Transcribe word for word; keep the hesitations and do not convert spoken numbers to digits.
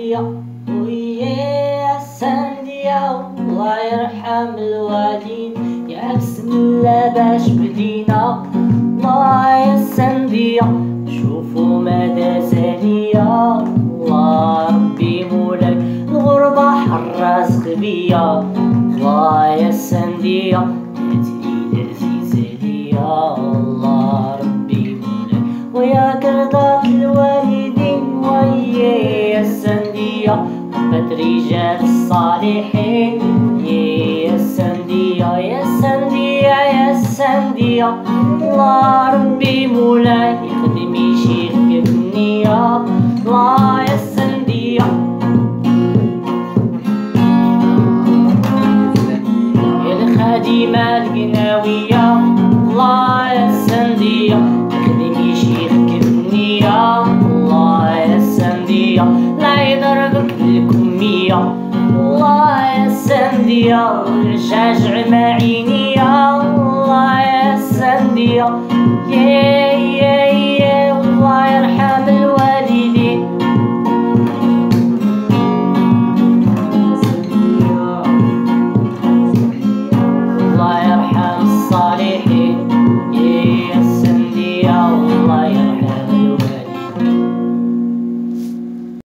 سندية ويا سندية الله يرحم الوالدين، يا بسم الله باش بدينا. الله يا سندية شوفوا مدى ثانية، الله ربي مولاي الغربة حراس بيا. الله يا سندية هاتلي العزيزة ليا، الله ربي مولاي ويا كرضات الوالدين. ويا سندية حبت رجال الصالحين، يا سندية يا سندية يا سندية الله ربي مولاي يخدم يشيل كيف النية. الله يا سندية يا الخادمة القناوية، الله يا سندية يخدم يشيل كيف النية. الله يا سندية لا يضربك بالكمية، الله يا سندية الجاجع معينية. الله يا سندية